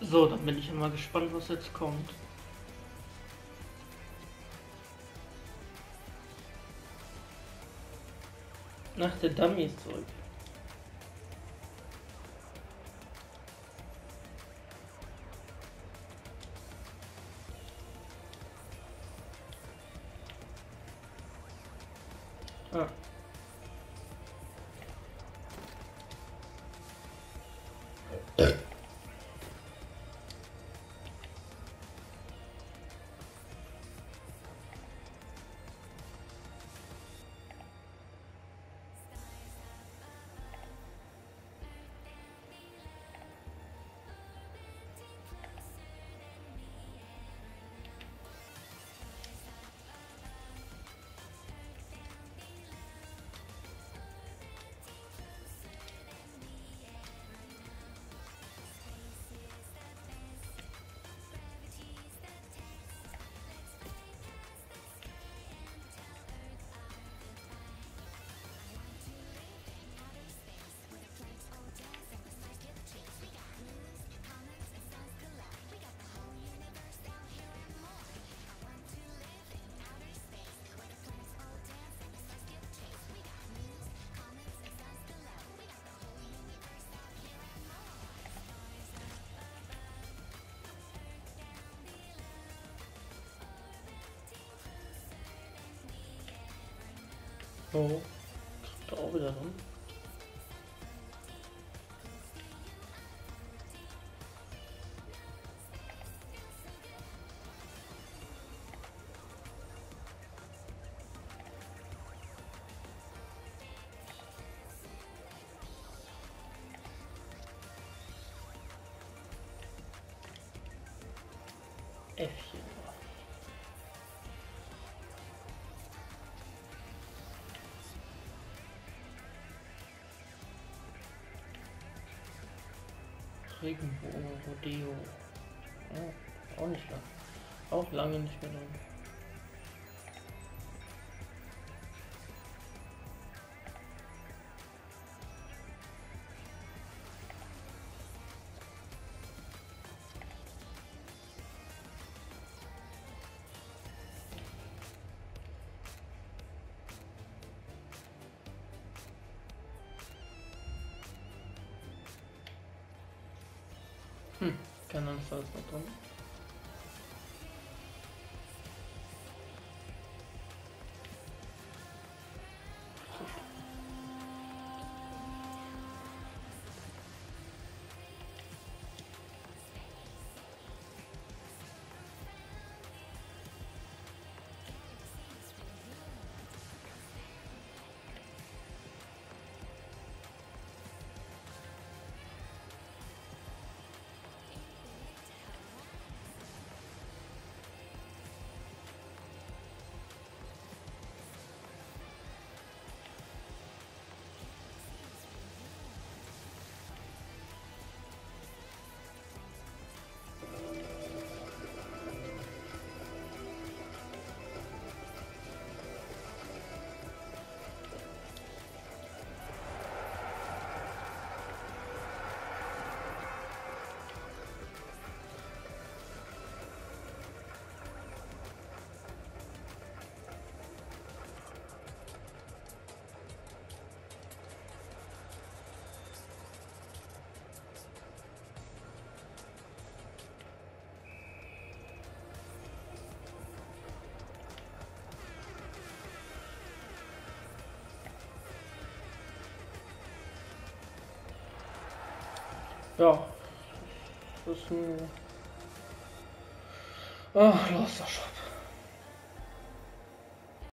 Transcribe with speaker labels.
Speaker 1: So, dann bin ich mal gespannt, was jetzt kommt. Ach, der Dummy ist zurück. Ah. Oh, kriegt er auch wieder ran. Äffchen. Regenbogen Rodeo. Oh, auch nicht lang. Auch lange nicht mehr lang. Keine Angst, da ist noch drin. Ja, das ist ein Loster Shop.